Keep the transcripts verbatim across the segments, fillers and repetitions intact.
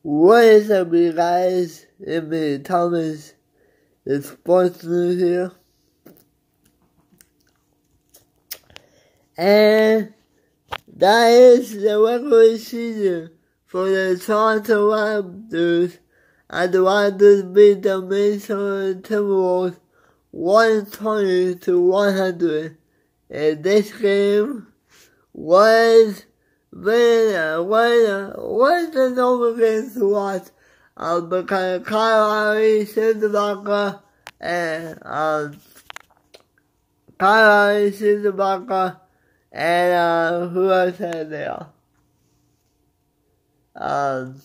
What is up, you guys? It's me, Thomas, the sports news here. And that is the regular season for the Toronto Raptors. And the Raptors beat the Minnesota Timberwolves one twenty to one hundred. And this game was very, was, was the normal game to watch. Um, because Kyle Lowry, Cinderella, and um, Kyle Lowry, Cinderella, and uh, who else had there? Um,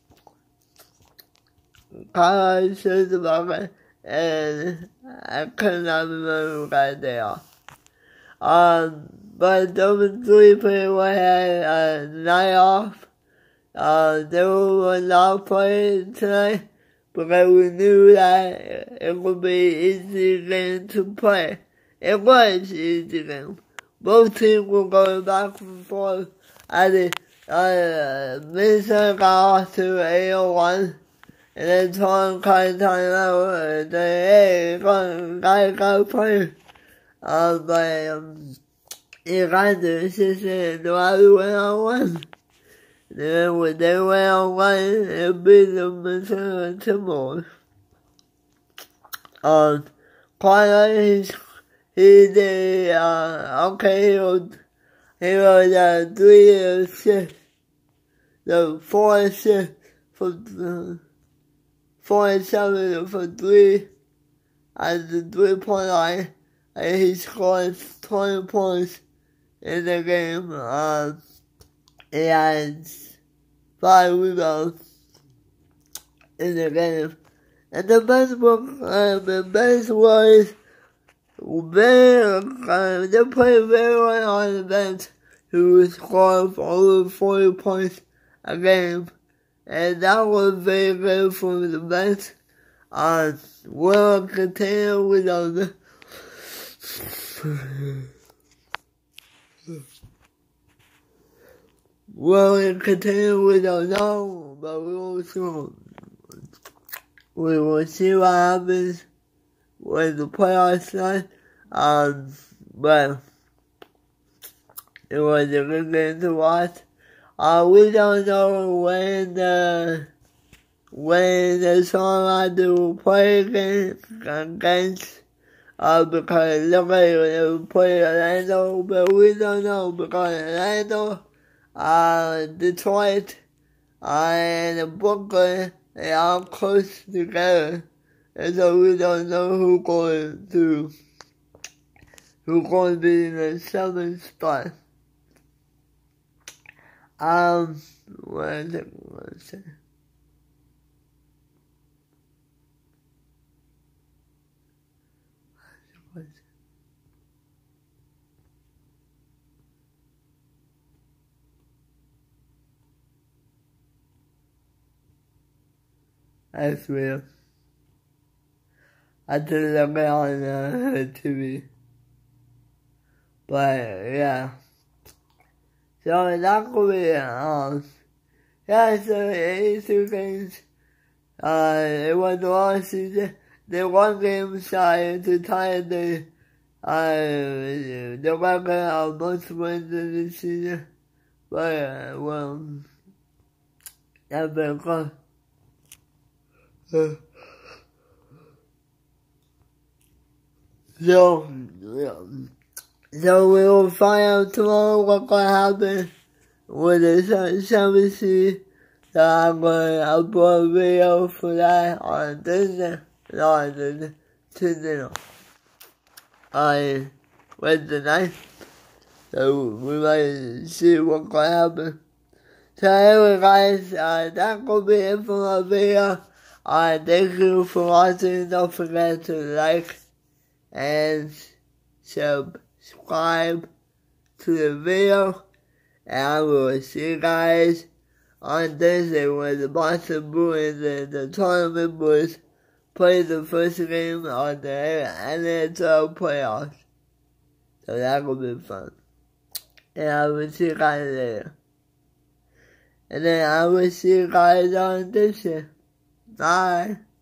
Kyle Lowry, Cinderella, and I could not remember right there. Um, but those three people had a night off. Uh, they were not playing tonight because we knew that it would be an easy game to play. It was an easy game. Both teams were going back and forth. And uh, Minnesota got off to eight oh one. And then Toronto called timeout and they, hey, gotta, gotta play. Uh, but, um, it got the assistant and the Raptors went on one. Then when they went on one, it beat the Minnesota Timberwolves. Um, Quite he did, uh, okay, he was, he was, uh, three assists, the four assists for, uh, four and seven for three at the three-point line, and he scored twenty points in the game. Um, he had five rebounds in the game. And the best one, uh, the best was very, uh, they played very well on the bench, who scored for over forty points a game. And that was very good for the bench. Uh, we'll continue with the we'll continue with the no, but we will see. We will see what happens when the playoffs start. Um, but it was a good game to watch. Uh, we don't know when the, when the Toronto Raptors will play against, against, uh, because it looks like they will play Orlando, but we don't know because Orlando, uh, Detroit, uh, and Brooklyn, they are close together, and so we don't know who's going to, who's going to be in the seventh spot. Um, what is it? What is it? What is it? That's real. I did look it on uh, T V. But, yeah. So that could be, um, yeah, so eighty-two games, uh, it was the long season. The one game side to tie the, uh, the record of most wins in the season. But, uh, well, that's been close. Uh, so, yeah. So we will find out tomorrow what's going to happen with the seven seed. So I'm going to upload a video for that on Thursday. No, on Thursday. Tuesday. On Wednesday night. So we might see what's going to happen. So anyway guys, uh, that will be it for my video. Uh, thank you for watching. Don't forget to like and subscribe. Subscribe to the video, and I will see you guys on Thursday when the Boston Bruins and the tournament boys play the first game on the N H L playoffs. So that will be fun. And I will see you guys later. And then I will see you guys on this year. Bye.